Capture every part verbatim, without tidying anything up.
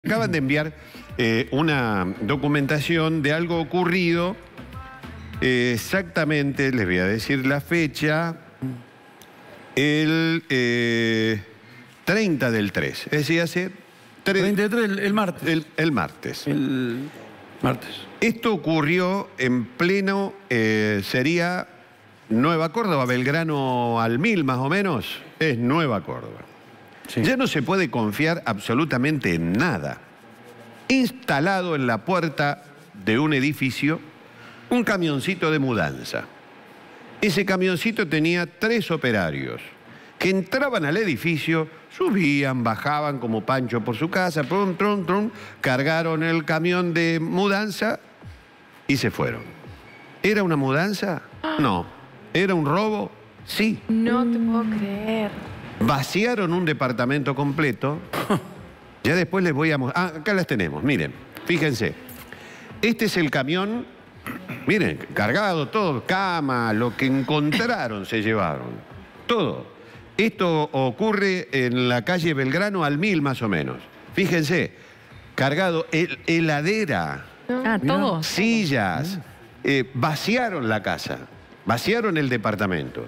Acaban de enviar eh, una documentación de algo ocurrido, eh, exactamente, les voy a decir la fecha, el eh, treinta del tres, es decir, hace... treinta y tres, el, el martes. El, el martes. El martes. Esto ocurrió en pleno, eh, sería Nueva Córdoba, Belgrano al mil más o menos, es Nueva Córdoba. Sí. Ya no se puede confiar absolutamente en nada. Instalado en la puerta de un edificio, un camioncito de mudanza. Ese camioncito tenía tres operarios que entraban al edificio, subían, bajaban como Pancho por su casa, trum, trum, trum, cargaron el camión de mudanza y se fueron. ¿Era una mudanza? No. ¿Era un robo? Sí. No te puedo creer. Vaciaron un departamento completo. Ya después les voy a mostrar. Ah, acá las tenemos, miren, fíjense. Este es el camión, miren, cargado todo, cama, lo que encontraron se llevaron. Todo. Esto ocurre en la calle Belgrano al mil más o menos. Fíjense, cargado, el, heladera. Ah, todo. Sillas. Eh, vaciaron la casa, vaciaron el departamento.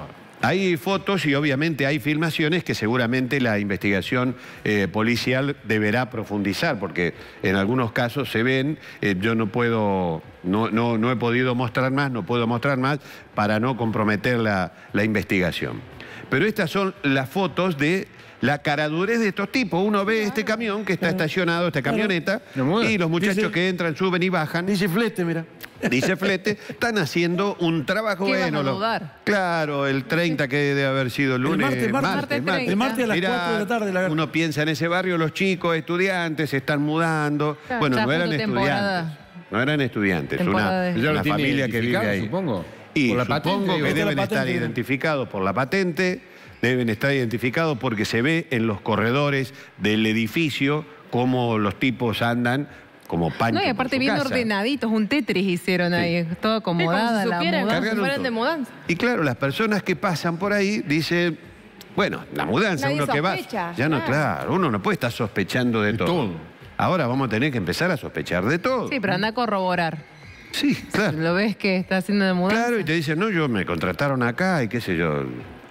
Hay fotos y obviamente hay filmaciones que seguramente la investigación eh, policial deberá profundizar, porque en algunos casos se ven, eh, yo no puedo, no, no, no he podido mostrar más, no puedo mostrar más para no comprometer la, la investigación. Pero estas son las fotos de la caradurez de estos tipos. Uno ve este camión que está estacionado, esta camioneta, y los muchachos dice, que entran, suben y bajan. Dice flete, mira. Dice flete, están haciendo un trabajo bueno. Lo, claro, el treinta que debe haber sido el lunes. El martes, martes, martes, martes, el martes a las Mirá, cuatro de la tarde. La... Uno piensa en ese barrio, los chicos, estudiantes, se están mudando. Claro, bueno, no eran estudiantes. No eran estudiantes, una, una familia que vive ahí. Supongo. Y por la supongo patente, que deben la estar patente, identificados por la patente, deben estar identificados porque se ve en los corredores del edificio cómo los tipos andan como Pancho. No, y aparte bien casa. ordenaditos, un Tetris hicieron ahí, sí. Todo acomodada, la mudanza. Fueron de mudanza. Y claro, las personas que pasan por ahí dicen, bueno, la mudanza, Nadie uno sospecha, que va, ya no, claro, uno no puede estar sospechando de, de todo. todo. Ahora vamos a tener que empezar a sospechar de todo. Sí, pero anda a corroborar. Sí, claro. Lo ves que está haciendo de mudanza. Claro, y te dicen, no, yo me contrataron acá y qué sé yo.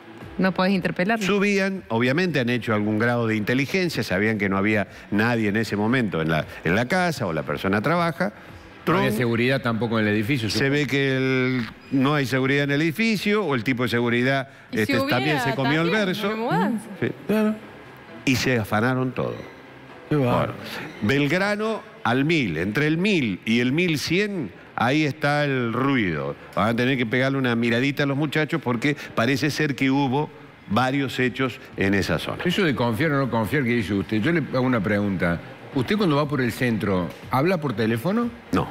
No podés interpelarlo. Subían, obviamente han hecho algún grado de inteligencia, sabían que no había nadie en ese momento en la, en la casa o la persona trabaja. No había seguridad tampoco en el edificio. Se supongo. ve que el, no hay seguridad en el edificio o el tipo de seguridad si este, hubiera, también se comió también, el verso. Sí. Claro. Y se afanaron todo. Bueno, Belgrano al mil, entre el mil y el mil cien... Ahí está el ruido. Van a tener que pegarle una miradita a los muchachos porque parece ser que hubo varios hechos en esa zona. Eso de confiar o no confiar que dice usted, yo le hago una pregunta. ¿Usted cuando va por el centro, habla por teléfono? No.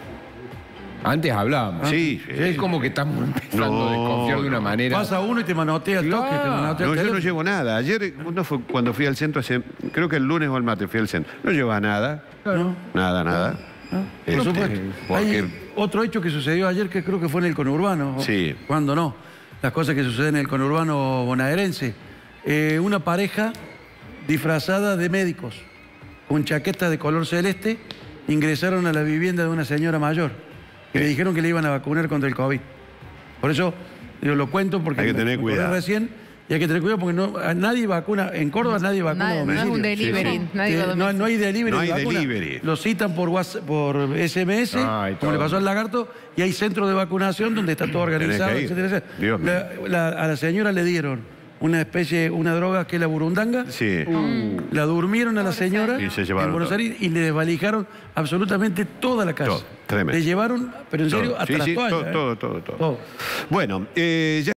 Antes hablábamos. Sí, sí. Es como que estamos empezando no, a desconfiar de una manera. Pasa uno y te manotea el toque. Te manotea no, el yo no llevo nada. Ayer, no fue cuando fui al centro, hace, creo que el lunes o el martes fui al centro. No llevaba nada. Claro. Nada, nada. ¿No? Este, por supuesto. Porque... Hay otro hecho que sucedió ayer que creo que fue en el conurbano. Sí. Cuando no. Las cosas que suceden en el conurbano bonaerense. Eh, una pareja disfrazada de médicos, con chaqueta de color celeste, ingresaron a la vivienda de una señora mayor. Que le dijeron que le iban a vacunar contra el COVID. Por eso yo lo cuento porque hay que tener me cuidado. Recién. Y hay que tener cuidado porque no, nadie vacuna, en Córdoba nadie vacuna nadie, a domicilio. No es un delivery. Sí, sí. Nadie eh, no, no hay delivery. No hay de delivery. Lo citan por, WhatsApp, por S M S, Ay, como le pasó al lagarto, y hay centros de vacunación donde está todo organizado, etcétera, etcétera. La, la, a la señora le dieron una especie, una droga que es la burundanga. Sí. Uh, la durmieron a la señora y se llevaron en Buenos Aires y le desvalijaron absolutamente toda la casa. Todo, tremendo. Le llevaron, pero en serio, todo. hasta Sí, las sí, toallas. todo, ¿eh? todo, todo, todo. todo. Bueno, eh, ya